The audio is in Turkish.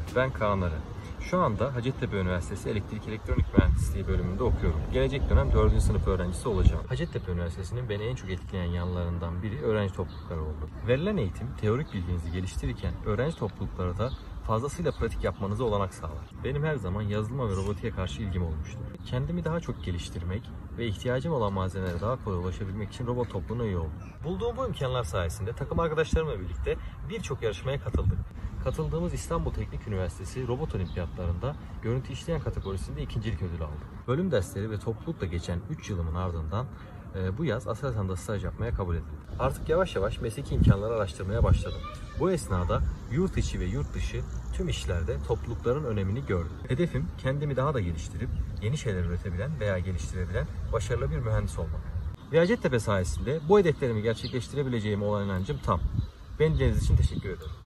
Ben Kaan Arı. Şu anda Hacettepe Üniversitesi Elektrik Elektronik Mühendisliği bölümünde okuyorum. Gelecek dönem 4. sınıf öğrencisi olacağım. Hacettepe Üniversitesi'nin beni en çok etkileyen yanlarından biri öğrenci toplulukları oldu. Verilen eğitim teorik bilginizi geliştirirken öğrenci toplulukları da fazlasıyla pratik yapmanıza olanak sağlar. Benim her zaman yazılıma ve robotiğe karşı ilgim olmuştur. Kendimi daha çok geliştirmek ve ihtiyacım olan malzemelere daha kolay ulaşabilmek için robot topluluğuna üye oldum. Bulduğum bu imkanlar sayesinde takım arkadaşlarımla birlikte birçok yarışmaya katıldık. Katıldığımız İstanbul Teknik Üniversitesi Robot Olimpiyatlarında görüntü işleyen kategorisinde ikincilik ödülü aldım. Bölüm dersleri ve toplulukla geçen 3 yılımın ardından bu yaz Aselsan'da staj yapmaya kabul edildim. Artık yavaş yavaş mesleki imkanları araştırmaya başladım. Bu esnada yurt içi ve yurt dışı tüm işlerde toplulukların önemini gördüm. Hedefim kendimi daha da geliştirip yeni şeyler üretebilen veya geliştirebilen başarılı bir mühendis olmak. Ve Hacettepe sayesinde bu hedeflerimi gerçekleştirebileceğime olan inancım tam. Beni dinlediğiniz için teşekkür ederim.